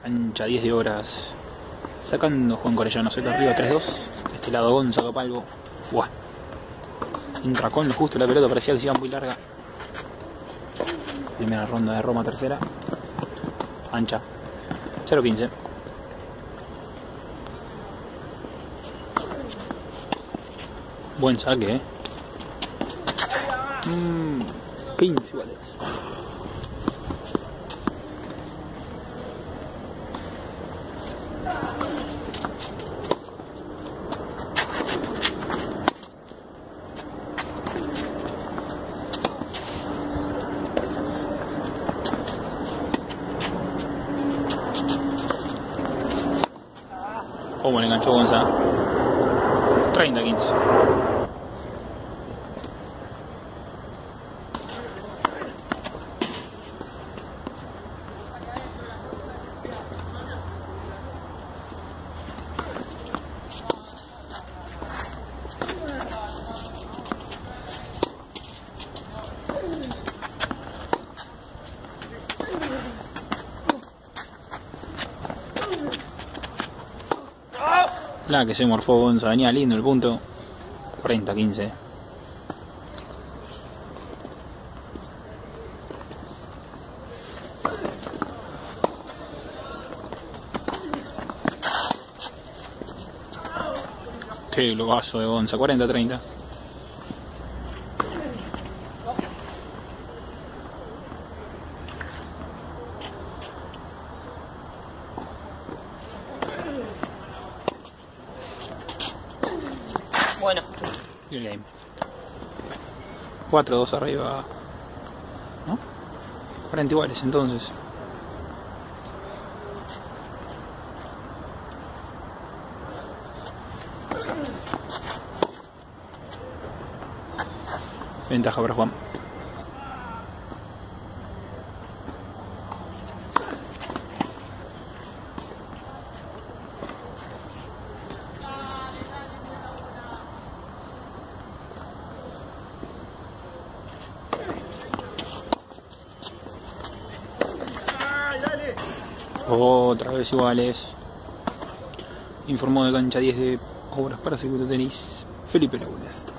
Cancha 10 de Obras. Sacando Juan Corellano, cerca arriba 3-2. De este lado Gonza Capalvo. Buah. Entra con lo justo la pelota, parecía que se iba muy larga. Primera ronda de Roma, tercera. Ancha. 0-15. Buen saque, 15 iguales. ¿Cómo le enganchó Gonza? 30-15. La que se morfó Gonza, venía lindo el punto. 40-15. Qué globazo de Gonza, 40-30. Bueno. Y el game. 4-2 arriba. ¿No? 40 iguales entonces. Ventaja para Juan. Otra vez iguales. Informó de cancha 10 de Obras para Circuito Tenis Felipe Lagunes.